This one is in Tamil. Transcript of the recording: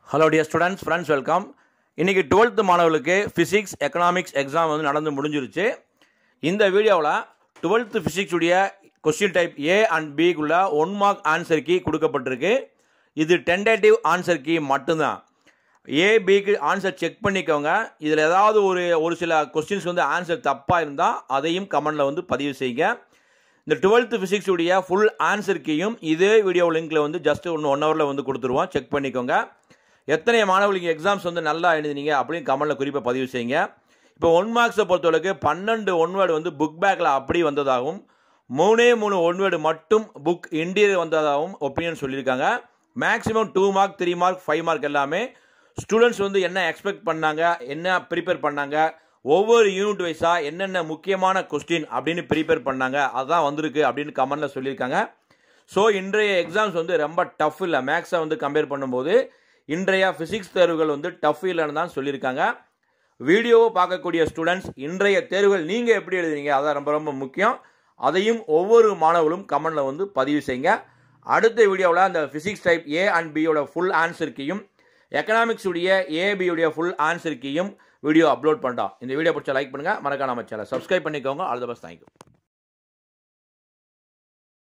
Hello dear students, friends, welcome. இன்னைக்கு 12th மாணவர்களுக்கு physics economics exam வந்து நடந்து முடிஞ்சிருச்சு. இந்த வீடியோவில் 12th physics உடைய question type A and B குள்ள 1 mark answer key கொடுக்கப்பட்டிருக்கு. இது tentative answer key மட்டும்தான். A, B க்கு ஆன்சர் செக் பண்ணிக்கோங்க. இதில் ஏதாவது ஒரு சில கொஸ்டின்ஸ் வந்து ஆன்சர் தப்பாக இருந்தால் அதையும் கமெண்டில் வந்து பதிவு செய்யுங்க. இந்த 12th physics உடைய ஃபுல் ஆன்சர் கீயும் இதே வீடியோ லிங்க்கில் வந்து ஜஸ்ட் 1 ஹவரில் வந்து கொடுத்துருவோம். செக் பண்ணிக்கோங்க. எத்தனை மாணவர்களுக்கு எக்ஸாம்ஸ் வந்து நல்லா எழுதினீங்க அப்படின்னு கமெண்டில் குறிப்பாக பதிவு செய்யுங்க. இப்போ 1 மார்க்ஸை பொறுத்தவரைக்கு 12 ஒன் வேர்டு வந்து புக் பேக்கில் அப்படி வந்ததாகவும் 3 ஒன் வேர்டு மட்டும் புக் இன்டீரியர் வந்ததாகவும் ஒப்பீனியன் சொல்லியிருக்காங்க. மேக்ஸிமம் 2 மார்க் 3 மார்க் 5 மார்க் எல்லாமே ஸ்டூடெண்ட்ஸ் வந்து என்ன எக்ஸ்பெக்ட் பண்ணாங்க, என்ன ப்ரிப்பேர் பண்ணாங்க, ஒவ்வொரு யூனிட் வைஸாக என்னென்ன முக்கியமான கொஸ்டின் அப்படின்னு ப்ரிப்பேர் பண்ணாங்க, அதுதான் வந்திருக்கு அப்படின்னு கமெண்டில் சொல்லியிருக்காங்க. ஸோ இன்றைய எக்ஸாம்ஸ் வந்து ரொம்ப டஃப் இல்லை. மேக்ஸை வந்து கம்பேர் பண்ணும்போது இன்றைய ஃபிசிக்ஸ் தேர்வுகள் வந்து டஃப் இல்லைன்னு தான் சொல்லியிருக்காங்க. வீடியோவை பார்க்கக்கூடிய ஸ்டூடெண்ட்ஸ் இன்றைய தேர்வுகள் நீங்கள் எப்படி எழுதுறீங்க அதான் ரொம்ப ரொம்ப முக்கியம். அதையும் ஒவ்வொரு மாணவர்களும் கமெண்டில் வந்து பதிவு செய்யுங்க. அடுத்த வீடியோவில் அந்த ஃபிசிக்ஸ் டைப் ஏ அண்ட் பியோட ஃபுல் ஆன்சர் கீயும் எக்கனாமிக்ஸ் உடைய ஏபியுடைய ஃபுல் ஆன்சர் கீயும் வீடியோ அப்லோட் பண்ணுறோம். இந்த வீடியோ பிடிச்சா லைக் பண்ணுங்கள், மறக்காம நம்ம சேனலை சப்ஸ்கிரைப் பண்ணிக்கோங்க. All the best, thank you.